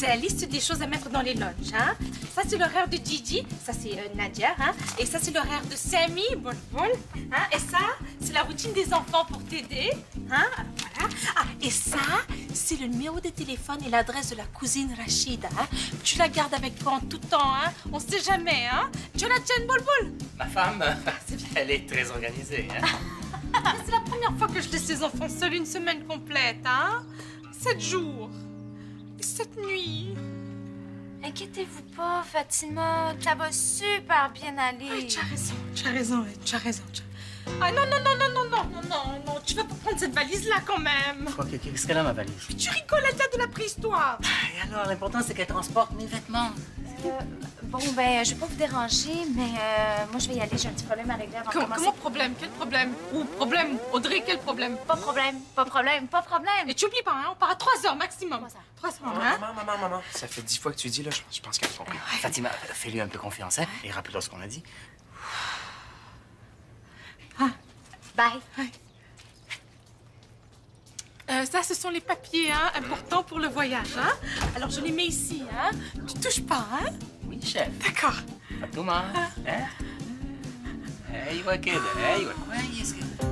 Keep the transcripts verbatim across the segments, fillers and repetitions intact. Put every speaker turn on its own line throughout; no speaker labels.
c'est la liste des choses à mettre dans les lunchs, hein. Ça, c'est l'horaire de Gigi. Ça, c'est euh, Nadia, hein. Et ça, c'est l'horaire de Sammy, bol bol. Hein. Et ça, c'est la routine des enfants pour t'aider, hein. Alors, voilà. Ah, et ça, c'est le numéro de téléphone et l'adresse de la cousine Rachida, hein. Tu la gardes avec toi en tout temps, hein. On sait jamais, hein. Tu la tiens, bol bol.
Ma femme, elle est très organisée, hein.
C'est la première fois que je laisse les enfants seuls une semaine complète, hein. Sept jours. Et sept nuits.
Inquiétez-vous pas, Fatima. Ça va super bien aller.
Ah, tu as raison, tu as raison, tu as raison. Tu as... Ah non, non, non, non, non, non, non, non, non. Tu vas pas prendre cette valise-là quand même.
Quoi, qu'est-ce qu'elle a, ma valise?
Tu rigoles, elle date de la préhistoire.
Et alors, l'important, c'est qu'elle transporte mes vêtements.
Euh, bon, ben, je vais pas vous déranger, mais euh, moi, je vais y aller. J'ai un petit problème à régler avant
Com
de commencer.
Comment problème? Quel problème? Ou problème? Audrey, quel problème?
Pas de problème, pas de problème, pas de problème.
Et tu oublies pas, hein, on part à trois heures maximum.
Trois heures.
Trois heures,
Oh,
hein?
maman, maman, maman. Ça fait dix fois que tu dis, là. Je, je pense qu'elle a compris.
Fatima, fais-lui un peu confiance, hein, et rappelle-toi ce qu'on a dit.
Ah.
Bye.
Ouais. Euh, ça, ce sont les papiers, hein, importants pour le voyage, hein. Alors, je les mets ici, hein. Tu touches pas, hein?
Oui, chef.
D'accord.
Fatima, hein? ايوه كده ايوه كويس كده.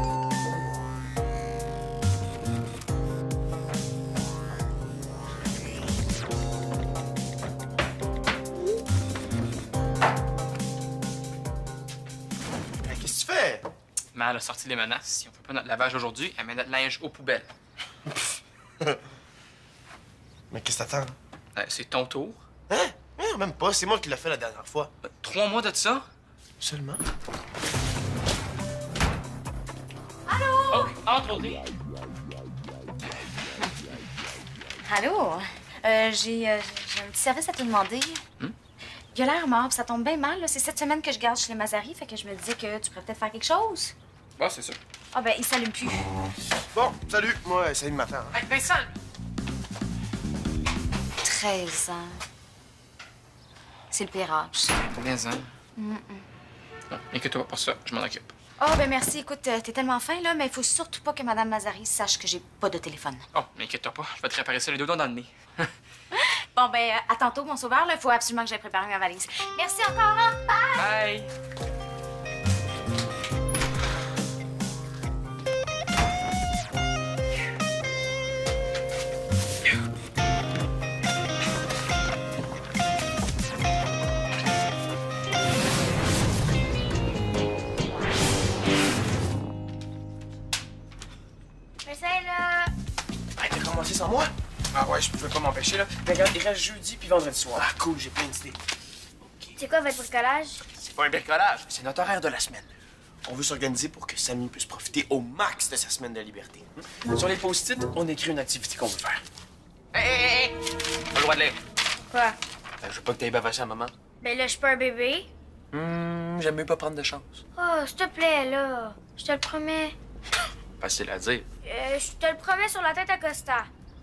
Qu'est-ce que tu fais?
Mais elle a sorti les menaces. Si on fait pas notre lavage aujourd'hui, elle met notre linge aux poubelles.
Mais qu'est-ce que t'attends?
Euh, c'est ton tour.
Hein? Hein, même pas. C'est moi qui l'ai fait la dernière fois.
Euh, trois mois de ça?
Seulement?
Oh, entre, Audrey.
Allô? Euh, j'ai euh, j'ai un petit service à te demander.
Hmm?
Il a l'air mort, puis ça tombe bien mal. là. C'est cette semaine que je garde chez les Mazari, fait que je me disais que tu pourrais peut-être faire quelque chose.
Ah, c'est ça.
Ah ben, il s'allume plus.
Bon, salut. Moi, ça de m'attendre.
Hey, Vincent!
treize ans. C'est le pire âge.
Combien ans?
Mm -mm.
Bon, inquiète-toi pas pour ça, je m'en occupe.
Oh, ben merci. Écoute, euh, t'es tellement fin, là, mais il faut surtout pas que Madame Mazari sache que j'ai pas de téléphone.
Oh, mais inquiète-toi pas, je vais te réparer ça les deux doigts dans le nez.
Bon, ben, euh, à tantôt, mon sauveur, là. Il faut absolument que j'aille préparer ma valise. Merci encore, hein? Bye!
Bye!
J'essaie, là.
Hey, t'as commencé sans moi?
Ah ouais, je pouvais pas m'empêcher, là. Mais regarde, il reste jeudi puis vendredi soir.
Ah, cool, j'ai plein d'idées.
C'est quoi votre bricolage?
C'est pas un bricolage, c'est notre horaire de la semaine. On veut s'organiser pour que Samy puisse profiter au max de sa semaine de liberté.
Hum? Sur les post-it, on écrit une activité qu'on veut faire.
Hé, hé, hé! Pas le droit de lire.
Quoi?
Ben, je veux pas que t'ailles bavasser à maman.
Ben là, je suis pas un bébé.
Hum, j'aime mieux pas prendre de chance.
Oh, s'il te plaît, là. Je te le promets.
Facile à dire.
Euh, je te le promets sur la tête à Costa.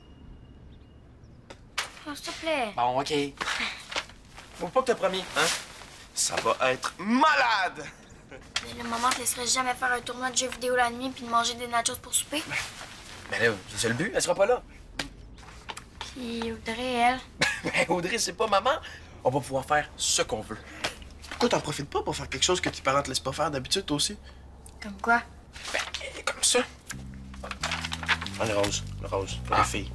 Oh, s'il te plaît.
Bon, OK. Faut pas que t'as promis, hein?
Ça va être malade!
Mais là, maman te laisserait jamais faire un tournoi de jeux vidéo la nuit puis de manger des nachos pour souper.
Mais là, c'est ça le but, elle sera pas là.
Puis Audrey, elle.
Ben, Audrey, c'est pas maman. On va pouvoir faire ce qu'on veut.
Pourquoi t'en profites pas pour faire quelque chose que tes parents te laissent pas faire d'habitude, toi aussi?
Comme quoi?
Ben, comme ça.
Ah, le rose. Le rose. Pour
Ah.
les filles.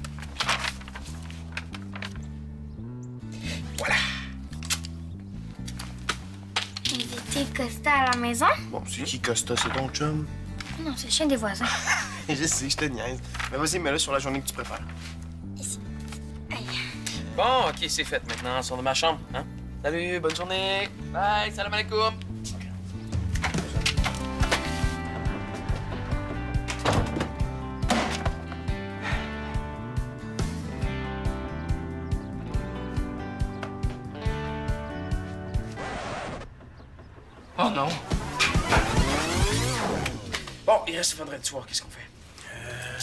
Voilà.
Inviter Costa à la maison?
Bon, c'est qui Costa? C'est ton chum?
Non, c'est le chien des voisins.
Je sais, je te niaise. Mais vas-y, mets-le sur la journée que tu préfères.
Ici. Aïe.
Bon, OK, c'est fait. Maintenant, on sort de ma chambre, hein? Salut, bonne journée. Bye, salam alaikum.
Oh non!
Bon, il reste vendredi soir. Qu'est-ce qu'on fait?
Euh...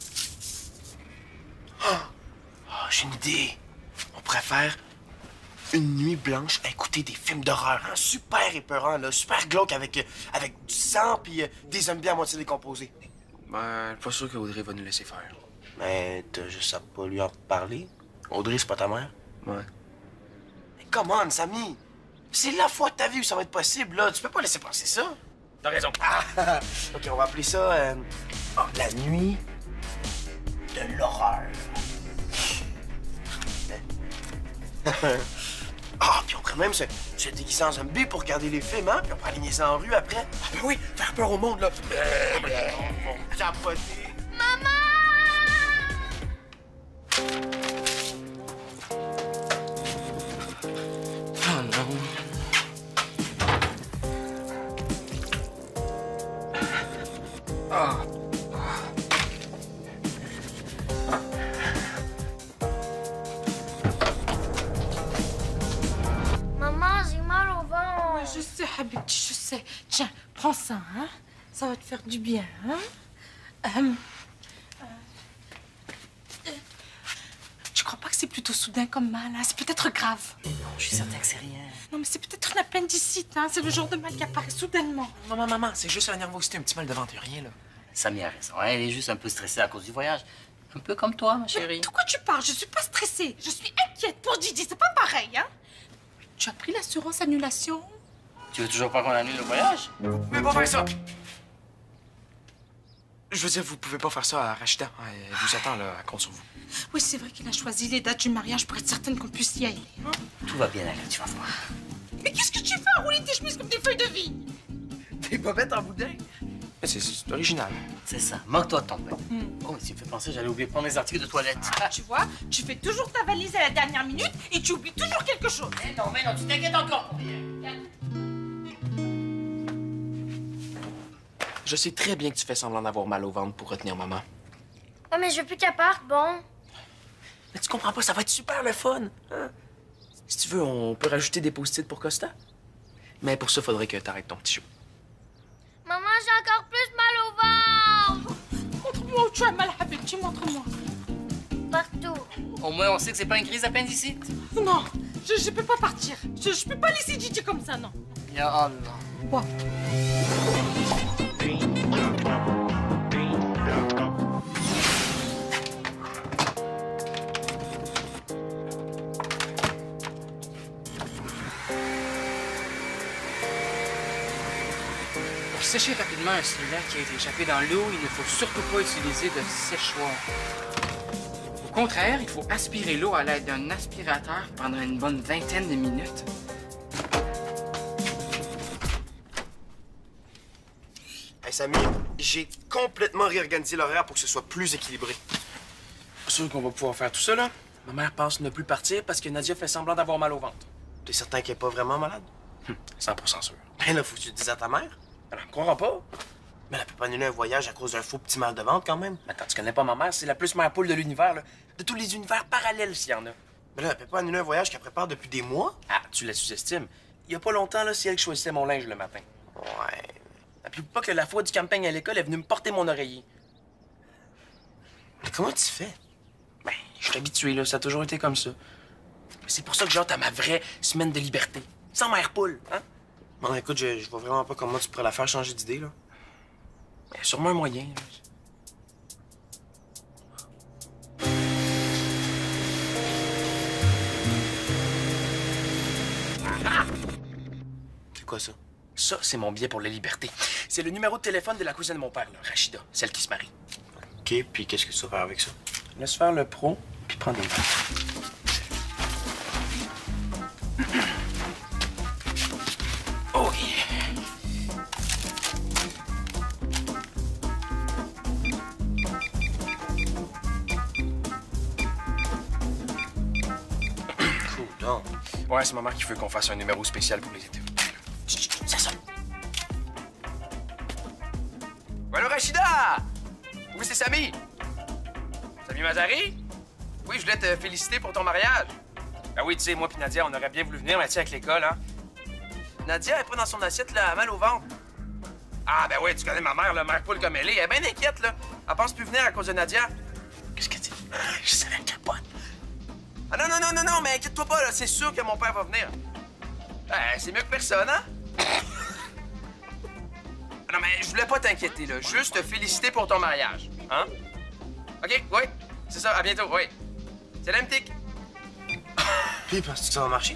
Oh! Oh, j'ai une idée. On pourrait faire une nuit blanche à écouter des films d'horreur, hein? Super épeurant, là. Super glauque avec, euh, avec du sang puis euh, des zombies à moitié décomposés.
Ben, pas sûr que Audrey va nous laisser faire.
Mais t'as juste à pas lui en parler. Audrey, c'est pas ta mère?
Ouais.
Mais come on, Samy! C'est la fois de ta vie où ça va être possible, là. Tu peux pas laisser passer ça.
T'as raison.
Ah! OK, on va appeler ça... euh, oh, la nuit de l'horreur. Ah, puis on pourrait même se, se déguiser en zombie pour regarder les films, hein? Puis on pourrait aligner ça en rue après. Ah ben oui, faire peur au monde, là. On va capoter.
Maman!
Oh non. Ah.
Maman, j'ai mal au ventre.
Je sais, Habibti, je sais. Tiens, prends ça, hein. Ça va te faire du bien, hein. Euh, euh, euh, tu crois pas que c'est plutôt soudain comme mal, hein? C'est peut-être grave.
Non, je suis certain que c'est rien.
Non, mais c'est peut-être une appendicite, hein. C'est le genre de mal qui apparaît soudainement.
Maman, maman, c'est juste la nervosité, un petit mal de ventre, rien, là.
Samy a raison. Elle est juste un peu stressée à cause du voyage. Un peu comme toi, ma chérie.
De quoi tu parles? Je suis pas stressée. Je suis inquiète pour Didi. C'est pas pareil, hein. Tu as pris l'assurance annulation?
Tu veux toujours pas qu'on annule le voyage?
Vous pouvez pas faire ça! Je veux dire, vous pouvez pas faire ça à Rachida. Elle vous attend, là, elle compte sur vous.
Oui, c'est vrai qu'il a choisi les dates du mariage pour être certaine qu'on puisse y aller. Hein?
Tout va bien aller, tu vas voir.
Mais qu'est-ce que tu fais à rouler tes chemises comme des feuilles de vigne?
Des bobettes en boudin? C'est c'est original.
C'est ça. Moque-toi de ton père.
Hmm.
Oh, tu me fais penser, j'allais oublier de prendre mes articles de toilette.
Tu vois, tu fais toujours ta valise à la dernière minute et tu oublies toujours quelque chose.
Mais non, mais non, tu t'inquiètes encore pour rien.
Je sais très bien que tu fais semblant d'avoir mal au ventre pour retenir maman.
Ouais, mais je veux plus qu'elle parte, bon.
Mais tu comprends pas, ça va être super le fun. Hein? Si tu veux, on peut rajouter des post-it pour Costa. Mais pour ça, faudrait que t'arrêtes ton petit show.
Maman, j'ai encore plus mal au ventre.
Montre-moi où tu as mal, Habibti, montre-moi.
Partout.
Au moins, on sait que c'est pas une crise d'appendicite.
Non, je, je peux pas partir. Je, je peux pas laisser Didi comme ça, non.
Ya Allah.
Quoi?
Pour sécher rapidement un cellulaire qui a été échappé dans l'eau, il ne faut surtout pas utiliser de séchoir. Au contraire, il faut aspirer l'eau à l'aide d'un aspirateur pendant une bonne vingtaine de minutes.
Hey, Samy, j'ai complètement réorganisé l'horaire pour que ce soit plus équilibré.
Sûr qu'on va pouvoir faire tout ça, là? Ma mère pense ne plus partir parce que Nadia fait semblant d'avoir mal au ventre.
T'es certain qu'elle est pas vraiment malade?
Hum, cent pour cent sûr.
Ben là, faut que tu le dises à ta mère.
Elle me croira pas.
Mais elle peut pas annuler un voyage à cause d'un faux petit mal de ventre, quand même.
Attends, tu connais pas ma mère? C'est la plus mère poule de l'univers, là. De tous les univers parallèles, s'il y en a.
Mais là, elle peut pas annuler un voyage qu'elle prépare depuis des mois.
Ah, tu la sous-estimes. Il y a pas longtemps, là, c'est elle qui choisissait mon linge le matin.
Ouais.
Puis pas que la fois du camping à l'école, elle est venue me porter mon oreiller.
Mais comment tu fais?
Ben, je suis habitué, là. Ça a toujours été comme ça. C'est pour ça que j'ai hâte à ma vraie semaine de liberté. Sans mère poule, hein?
Bon, écoute, je, je vois vraiment pas comment tu pourrais la faire changer d'idée, là.
Ben, sûrement un moyen, là.
C'est quoi ça?
Ça, c'est mon billet pour la liberté. C'est le numéro de téléphone de la cousine de mon père, là, Rachida, celle qui se marie.
OK, puis qu'est-ce que tu vas faire avec ça?
Laisse faire le pro, puis prends des notes. Oh yeah!
Non.
Ouais, c'est maman qui veut qu'on fasse un numéro spécial pour les étés. Chut, chut, ça sonne. Allô, Rachida! Oui, c'est Samy. Samy Mazari? Oui, je voulais te féliciter pour ton mariage. Ben oui, tu sais, moi puis Nadia, on aurait bien voulu venir, mais tu sais, avec l'école, hein. Nadia, elle est pas dans son assiette, là, elle a mal au ventre. Ah, ben oui, tu connais ma mère, la mère poule comme elle est. Elle est bien inquiète, là. Elle pense plus venir à cause de Nadia. Qu'est-ce qu'elle dit? Je savais qu'elle capote. Ah non, non, non, non, non, mais inquiète-toi pas, là, c'est sûr que mon père va venir. Ben, c'est mieux que personne, hein? Non, mais je voulais pas t'inquiéter, là. Juste te féliciter pour ton mariage, hein? OK, oui, c'est ça, à bientôt, oui. C'est l'M T I C.
Puis, penses-tu que ça va marcher?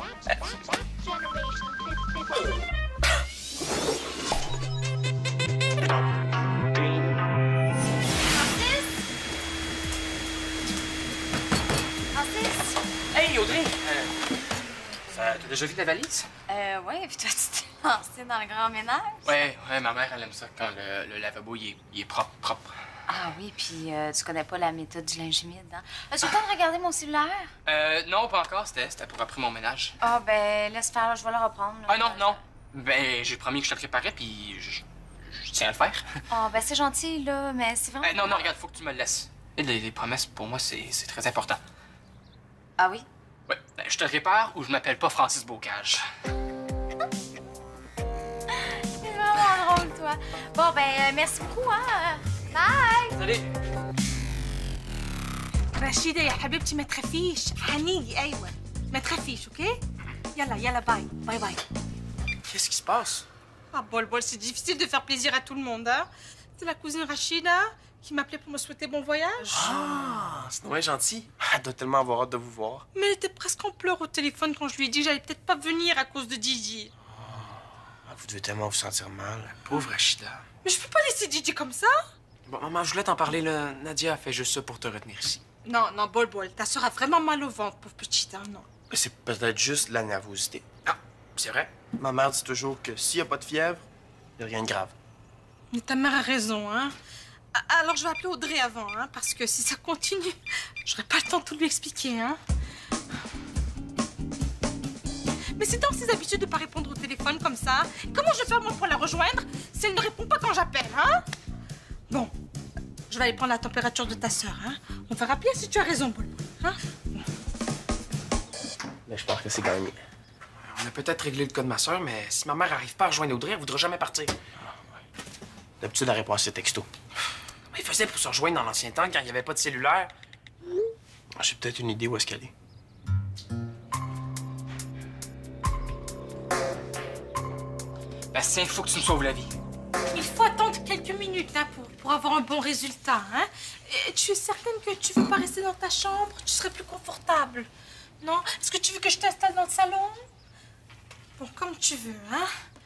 Francis?
Hey, Audrey! Euh, ça, t'as déjà vu ta valise?
Euh, ouais, puis toi, tu t'es lancé dans le grand ménage?
Ouais, ouais, ma mère, elle aime ça quand le, le lavabo, il est, il est propre, propre.
Ah oui, puis euh, tu connais pas la méthode du linge humide, hein? As-tu le temps de regarder mon cellulaire?
Euh, non, pas encore, c'était c'était pour après mon ménage.
Ah, ben, laisse faire, là, je vais le reprendre. Là.
Ah non, non. Ben, j'ai promis que je te le préparais, puis je, je tiens à le faire.
Ah, ben, c'est gentil, là, mais c'est vraiment...
Euh, non, non, regarde, faut que tu me le laisses. Et les, les promesses, pour moi, c'est c'est très important.
Ah oui?
Ouais, ben, je te le répare ou je m'appelle pas Francis Bocage.
C'est vraiment drôle, toi. Bon, ben, euh, merci beaucoup, hein? Bye!
Salut!
رشيدة يا حبيبتي ما تخافيش هنيجي ايوه ما تخافيش اوكي يلا يلا باي باي باي
Qu'est-ce qui se passe?
Ah bol bol c'est difficile de faire plaisir à tout le monde hein c'est la cousine Rachida qui m'appelait pour me souhaiter bon voyage
Ah, c'est ouais gentil. Elle doit tellement avoir hâte de vous voir.
mais elle était presque en pleurs au téléphone quand je lui ai dit que j'allais peut-être pas venir à cause de Didi.
Ah, vous devez tellement vous sentir mal.
Pauvre Rachida.
Mais je peux pas laisser Didi comme ça.
Bon, maman, je voulais t'en parler, là. Nadia a fait juste ça pour te retenir ici.
Non non bol bol ta soeur a vraiment mal au ventre pauvre petite hein non.
Mais c'est peut-être juste la nervosité.
Ah, c'est vrai?
Ma mère dit toujours que s'il n'y a pas de fièvre, il n'y a rien de grave.
Mais ta mère a raison, hein. Alors je vais appeler Audrey avant, hein, parce que si ça continue, j'aurai pas le temps de tout lui expliquer, hein. Mais c'est dans ses habitudes de pas répondre au téléphone comme ça. Comment je vais faire moi pour la rejoindre si elle ne répond pas quand j'appelle, hein? Bon, je vais aller prendre la température de ta sœur, hein. On verra bien si tu as raison, Paul, hein.
Mais je pense que c'est gagné.
On a peut-être réglé le cas de ma soeur, mais si ma mère arrive pas à rejoindre Audrey, elle voudra jamais partir.
D'habitude, elle répond à ses textos.
Comment il faisait pour se rejoindre dans l'ancien temps quand il n'y avait pas de cellulaire?
Ah, j'ai peut-être une idée où est-ce qu'elle est.
Bastien, il faut que tu me sauves la vie.
Il faut attendre quelques minutes hein, pour, pour avoir un bon résultat. Hein. Et tu es certaine que tu veux pas rester dans ta chambre? Tu serais plus confortable. Non? Est-ce que tu veux que je t'installe dans le salon? Bon, comme tu veux, hein?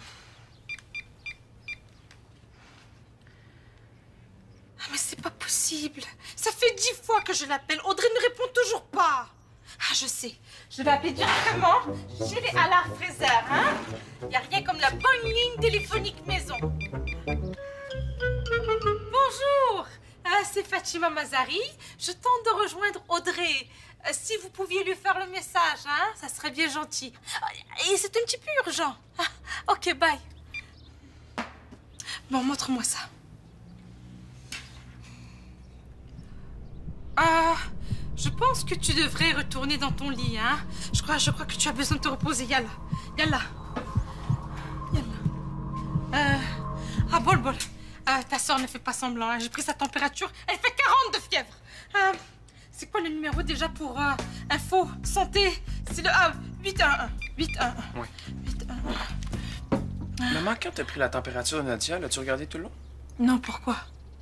Ah, mais c'est pas possible. Ça fait dix fois que je l'appelle. Audrey ne répond toujours pas. Ah, je sais. Je vais appeler directement chez les Allard Fraser, hein? Il n'y a rien comme la bonne ligne téléphonique maison. Bonjour. Ah, c'est Fatima Mazari. Je tente de rejoindre Audrey. Euh, si vous pouviez lui faire le message, hein? Ça serait bien gentil. Et c'est un petit peu urgent. Ah, ok, bye. Bon, montre-moi ça. Ah... Je pense que tu devrais retourner dans ton lit, hein. Je crois, je crois que tu as besoin de te reposer. Yalla, yalla, yalla. Euh... Ah, bol, bol. Euh, ta soeur ne fait pas semblant, hein. J'ai pris sa température. Elle fait quarante de fièvre. Euh, c'est quoi le numéro déjà pour euh, info, santé? C'est le ah, huit un un. huit un un.
Oui.
huit un un.
Maman, quand t'as pris la température de Nadia, l'as-tu regardé tout le long?
Non, pourquoi?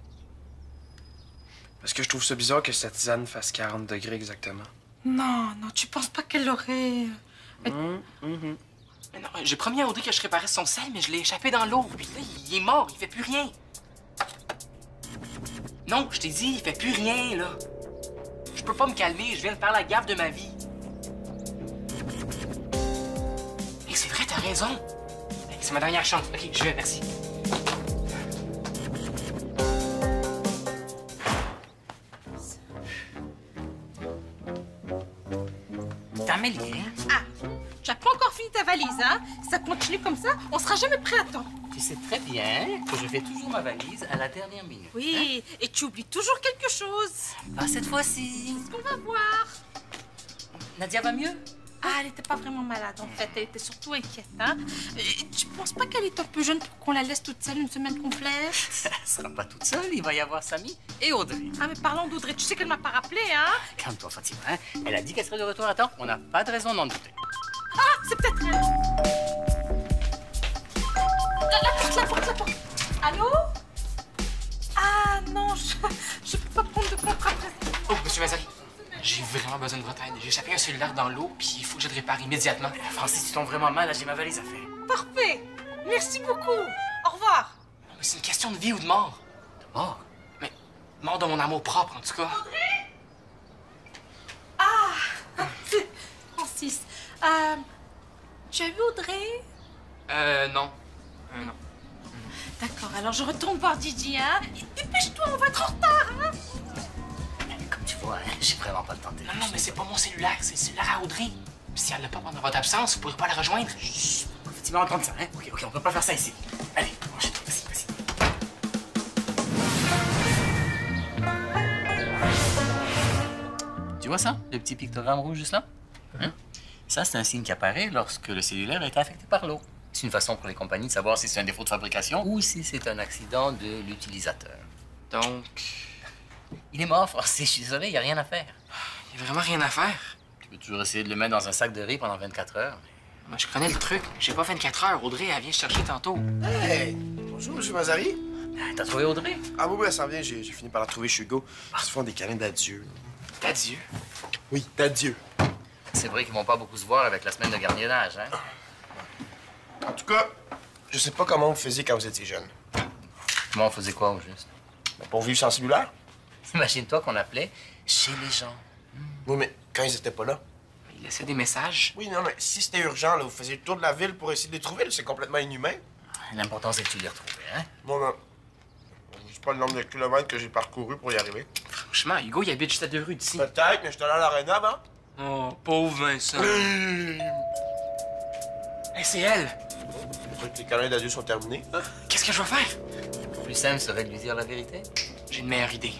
Parce que je trouve ça bizarre que cette tisane fasse quarante degrés exactement.
Non, non, tu penses pas qu'elle aurait...
Hum, hum, hum.
Mais non, j'ai promis à Audrey que je réparais son sel, mais je l'ai échappé dans l'eau. Puis là, il est mort, il fait plus rien. Non, je t'ai dit, il fait plus rien, là. Je peux pas me calmer, je viens de faire la gaffe de ma vie. Et c'est vrai, t'as raison. C'est ma dernière chance. OK, je vais, merci.
Amélie,
Ah, tu n'as pas encore fini ta valise, hein? Si ça continue comme ça, on sera jamais prêt à temps.
tu sais très bien que je fais toujours ma valise à la dernière minute.
Oui, et tu oublies toujours quelque chose.
Pas cette fois-ci.
On va voir.
Nadia va mieux?
Ah, elle n'était pas vraiment malade, en fait. Elle était surtout inquiète, hein? Et tu penses pas qu'elle est un peu jeune pour qu'on la laisse toute seule une semaine complète?
Elle sera pas toute seule, il va y avoir Samy et Audrey.
Ah, mais parlons d'Audrey, tu sais qu'elle m'a pas rappelé, hein?
Calme-toi, Fatima, hein? Elle a dit qu'elle serait de retour à temps. On n'a pas de raison d'en douter.
Ah, c'est peut-être elle. La, la porte, la porte, la porte. Allô? Ah, non, je, je peux pas prendre de contrat.
Oh, monsieur Mazari, j'ai vraiment besoin besoin de votre aide. J'ai échappé un cellulaire dans l'eau, puis il faut que je le répare immédiatement.
Francis, tu tombes vraiment mal, là, j'ai ma valise à faire.
Parfait. Merci beaucoup. Au revoir.
Non, mais c'est une question de vie ou de mort.
De mort?
Mais mort de mon amour propre, en tout cas.
Ah, c'est Francis. Euh, tu as vu Audrey?
Euh, non. Euh, non.
D'accord, alors je retourne voir Gigi, hein? Dépêche-toi, on va être en retard, hein?
Comme tu vois, hein, j'ai vraiment pas le temps de
Non, non, mais c'est pas mon cellulaire, c'est le cellulaire à Audrey. Puis si elle l'a pas pendant votre absence, vous pourrez pas la rejoindre.
Chut, tu vas entendre ça, hein? Ok, ok, on peut pas faire ça ici. Allez, branchez-toi, vas-y, vas-y. Tu vois ça, le petit pictogramme rouge juste là? Hein? Ça, c'est un signe qui apparaît lorsque le cellulaire a été affecté par l'eau. C'est une façon pour les compagnies de savoir si c'est un défaut de fabrication ou si c'est un accident de l'utilisateur.
Donc,
Il est mort, Francis, je suis désolé, il n'y a rien à faire.
il y a vraiment rien à faire.
Tu peux toujours essayer de le mettre dans un sac de riz pendant vingt-quatre heures.
Moi, je connais le truc. J'ai pas vingt-quatre heures. Audrey, elle vient chercher tantôt.
Hey! Bonjour, monsieur Mazari.
Ah, t'as trouvé Audrey?
Ah oui, oui, elle s'en vient. J'ai j'ai fini par la trouver chez Hugo. Ils se font des câlins d'adieu.
D'adieu.
Oui, d'adieu.
C'est vrai qu'ils vont pas beaucoup se voir avec la semaine de gardiennage, hein?
En tout cas, je sais pas comment vous faisiez quand vous étiez jeune.
Comment on faisait quoi, au juste?
Ben, pour vivre sans cellulaire?
Imagine-toi qu'on appelait chez les gens.
Oui, mais quand ils étaient pas là.
Il laissait des messages.
Oui, non, mais si c'était urgent, là, vous faisiez le tour de la ville pour essayer de les trouver, là, c'est complètement inhumain.
L'important, c'est que tu les retrouves, hein?
Moi, non. Je sais pas le nombre de kilomètres que j'ai parcouru pour y arriver.
Franchement, Hugo, il habite juste à deux rues d'ici.
Peut-être, mais j'étais allé à l'aréna avant.
Oh, pauvre Vincent.
Hum.
Hey, c'est elle.
Je crois que les câlins d'adieu sont terminés.
Qu'est-ce que je vais faire?
Le plus simple serait de lui dire la vérité.
J'ai une meilleure idée.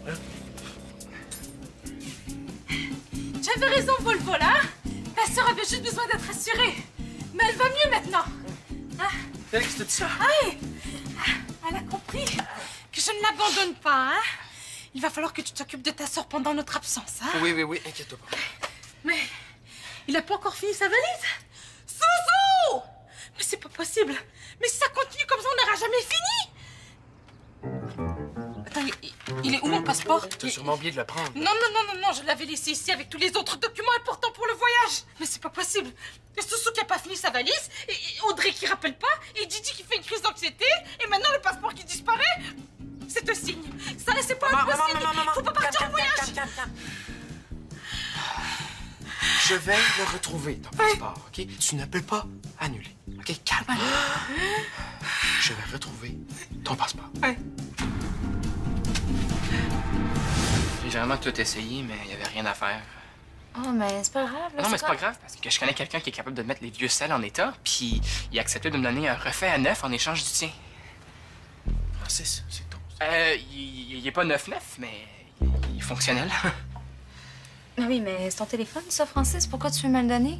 J'avais raison, Volvo, là. Ta sœur avait juste besoin d'être rassurée. Mais elle va mieux maintenant. Ah,
Félix, t'as dit ça?
hey, elle a compris que je ne l'abandonne pas, hein. Il va falloir que tu t'occupes de ta sœur pendant notre absence, hein.
Oui, oui, oui, inquiète-toi pas.
Mais il a pas encore fini sa valise. Zouzou! Mais c'est pas possible. Mais si ça continue comme ça, on n'aura jamais fini. Attends, il, il est où mon passeport?
T'as sûrement oublié de le prendre.
Non, non, non, non, non, je l'avais laissé ici avec tous les autres documents importants pour le voyage. Mais c'est pas possible. Et Soussou qui a pas fini sa valise, et, et Audrey qui rappelle pas, et Didi qui fait une crise d'anxiété, et maintenant le passeport qui disparaît. C'est un signe. Ça, c'est pas
Maman,
impossible.
maman, maman,
Faut pas partir
calme,
en voyage.
calme, calme, calme, Je vais le retrouver, ton passeport, OK? Tu ne peux pas annuler. OK, calme. Je vais retrouver ton passeport.
Ouais.
J'ai vraiment tout essayé, mais il n'y avait rien à faire.
Oh, mais c'est pas grave, là.
Non, mais c'est pas grave, parce que je connais quelqu'un qui est capable de mettre les vieux selles en état, puis il a accepté de me donner un refait à neuf en échange du tien.
Francis, c'est ton.
Euh, il, il est pas neuf neuf, mais il, il est fonctionnel.
Ah oui, mais c'est ton téléphone, ça, Francis. Pourquoi tu veux me le donner?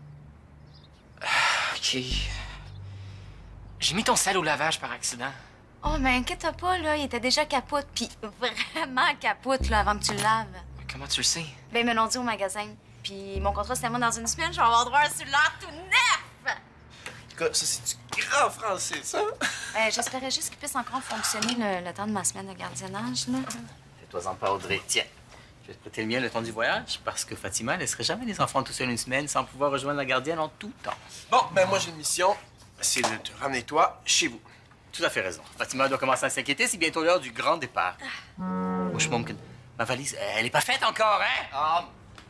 OK. J'ai mis ton sel au lavage par accident.
Oh, mais inquiète-toi pas, là. Il était déjà capote, puis vraiment capote, là, avant que tu le laves.
Mais comment tu le sais?
Ben, ils me l'ont dit au magasin. Puis mon contrat, c'était moi dans une semaine, je vais avoir droit à un cellulaire tout neuf!
En tout cas, ça, c'est du grand Francis, hein?
Ben, j'espérais juste qu'il puisse encore fonctionner le, le temps de ma semaine de gardiennage, là.
Fais-toi-en pas, Audrey. Tiens, je vais te prêter le mien le temps du voyage parce que Fatima laisserait jamais les enfants tout seuls une semaine sans pouvoir rejoindre la gardienne en tout temps.
Bon, ben moi, j'ai une mission. C'est de te ramener, toi, chez vous.
Tout à fait raison. Fatima doit commencer à s'inquiéter, c'est bientôt l'heure du grand départ. Oh, je m'en- Ma valise, elle est pas faite encore, hein? Ah.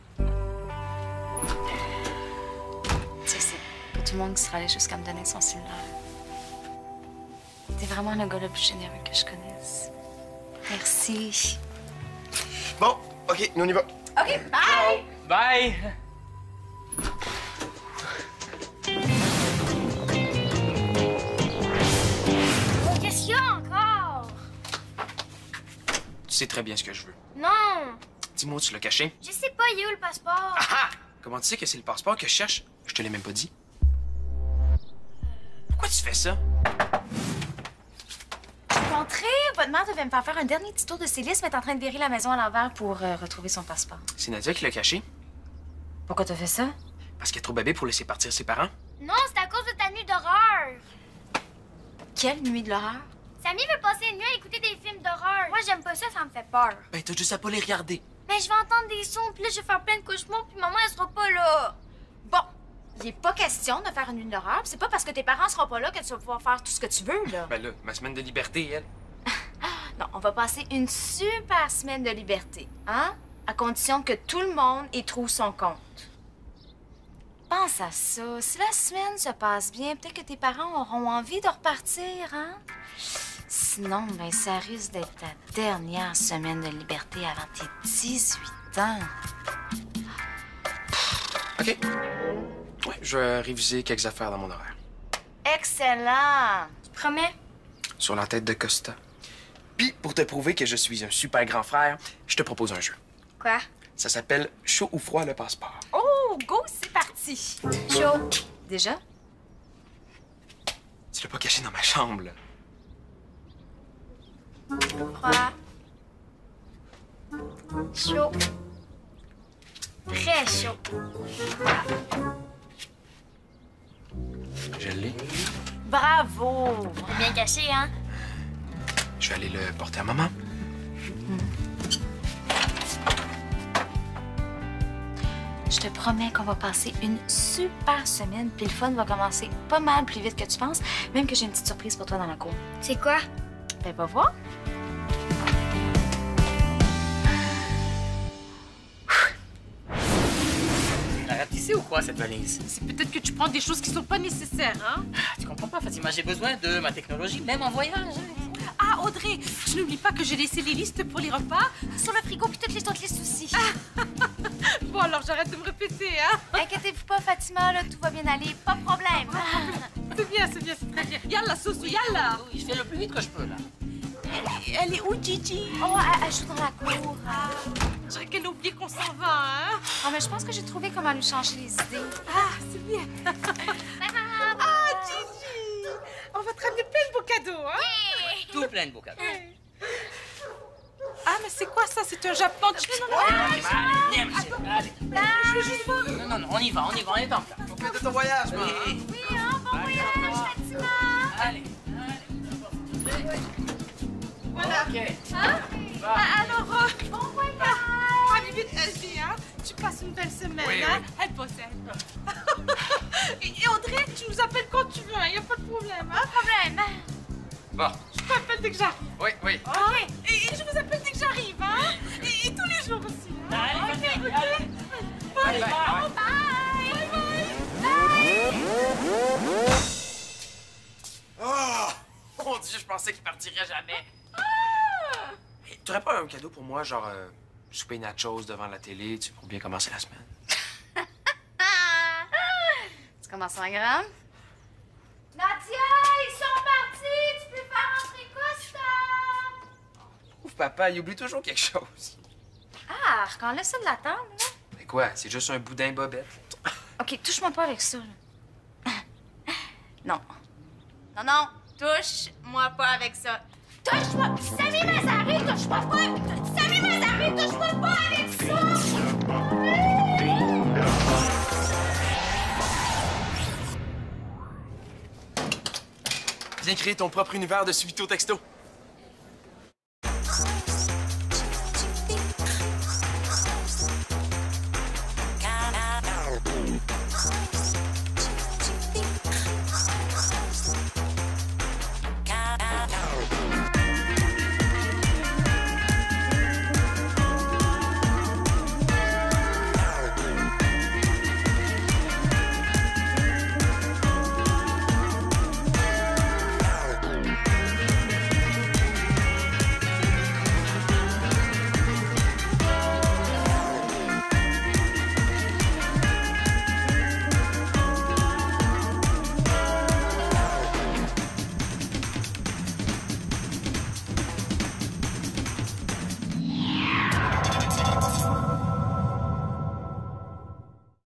Tu sais, c'est pas tout le monde qui sera allé jusqu'à me donner son cellulaire. T'es vraiment le gars le plus généreux que je connaisse. Merci.
Bon, OK, nous on y va.
OK, bye!
Bye!
Qu'est-ce qu'il y a encore?
Tu sais très bien ce que je veux.
Non!
Dis-moi où tu l'as caché.
Je sais pas, il est où le passeport?
Ah! Comment tu sais que c'est le passeport que je cherche? Je te l'ai même pas dit. Pourquoi tu fais ça?
Rentrée, votre mère devait me faire faire un dernier petit tour de ses listes, mais est en train de virer la maison à l'envers pour euh, retrouver son passeport.
C'est Nadia qui l'a caché.
Pourquoi t'as fait ça?
Parce qu'elle est trop bébé pour laisser partir ses parents.
Non, c'est à cause de ta nuit d'horreur.
Quelle nuit de l'horreur?
Samy veut passer une nuit à écouter des films d'horreur. Moi, j'aime pas ça, ça me fait peur.
Ben, t'as juste à pas les regarder.
Mais Ben, je vais entendre des sons, puis là, je vais faire plein de cauchemars, puis maman, elle sera pas là.
Bon, il n'est pas question de faire une nuit d'horreur. C'est pas parce que tes parents seront pas là que tu vas pouvoir faire tout ce que tu veux, là.
Ben là, ma semaine de liberté, elle.
Non, on va passer une super semaine de liberté, hein? À condition que tout le monde y trouve son compte. Pense à ça. Si la semaine se passe bien, peut-être que tes parents auront envie de repartir, hein? Sinon, ben, ça risque d'être ta dernière semaine de liberté avant tes dix-huit ans.
OK. Ouais, je vais réviser quelques affaires dans mon horaire.
Excellent!
Tu promets?
Sur la tête de Costa. Puis, pour te prouver que je suis un super grand frère, je te propose un jeu.
Quoi?
Ça s'appelle Chaud ou froid le passeport.
Oh, go, c'est parti!
Chaud.
Déjà?
Tu l'as pas caché dans ma chambre, là.
Froid. Chaud. Très chaud.
Je l'ai.
Bravo!
C'est bien caché, hein?
Je vais aller le porter à maman.
Je te promets qu'on va passer une super semaine, puis le fun va commencer pas mal plus vite que tu penses, même que j'ai une petite surprise pour toi dans la cour.
C'est quoi?
Ben, va voir.
La rapetisser ou quoi, cette valise?
C'est peut-être que tu prends des choses qui sont pas nécessaires, hein?
Ah, tu comprends pas, Fatima, j'ai besoin de ma technologie, même en voyage. hein.
Ah, Audrey, je n'oublie pas que j'ai laissé les listes pour les repas.
Sur le frigo, puis toutes les autres listes aussi.
Bon, alors j'arrête de me répéter, hein?
Inquiétez-vous pas, Fatima, là, tout va bien aller, pas de problème.
C'est bien, c'est bien, c'est très bien. Yalla, Soso, yalla!
Oui, je fais le plus vite que je peux, là.
Elle est où, Gigi?
Oh, elle, elle joue dans la cour.
Ah, je dirais qu'elle a oublié qu'on s'en va, hein?
Oh, mais je pense que j'ai trouvé comment lui changer les idées.
Ah, c'est bien. Ah, Gigi! On va te ramener plein de beaux cadeaux, hein?
Tout plein de beaux cadeaux.
Ah, mais c'est quoi ça? C'est un Japon. Tu non, non,
Allez, viens, Michel, allez.
je veux juste voir.
Non, non, non, on y va, on y va, on est en place.
Profite de ton voyage, maman.
Oui.
Oui, hein, bon voyage, Fatima.
Allez, allez.
Voilà.
OK.
Hein? Ah, alors, euh,
Bon voyage.
ah, allez vite, Elsie, hein? Tu passes une belle semaine,
Oui,
hein? Elle possède. et, et Audrey, tu nous appelles quand tu veux, il hein? n'y a pas de problème, hein?
Problème.
Bon.
Je t'appelle dès que j'arrive.
Oui, oui.
OK. Et, et je vous appelle dès que j'arrive, hein? Et, et tous les jours aussi, hein?
Allez,
OK,
vas-y,
OK.
allez.
Bye,
Bye, bye.
Oh! Mon Dieu, je pensais qu'il partirait jamais. Hey, t'aurais pas un cadeau pour moi, genre euh, souper nachos devant la télé, tu sais, pour bien commencer la semaine?
Tu commences en grand? Nadia, ils sont partis! Tu peux faire rentrer Costa!
Ouf, papa, il oublie toujours quelque chose.
Ah, enlève ça de la table, là.
Mais quoi, c'est juste un boudin bobette.
OK, touche-moi pas avec ça, là. Non. Non, non, touche-moi pas avec ça. Touche-moi! Samy Mazari, touche-moi pas! Samy Mazari, touche-moi pas avec ça!
Viens créer ton propre univers de subito texto.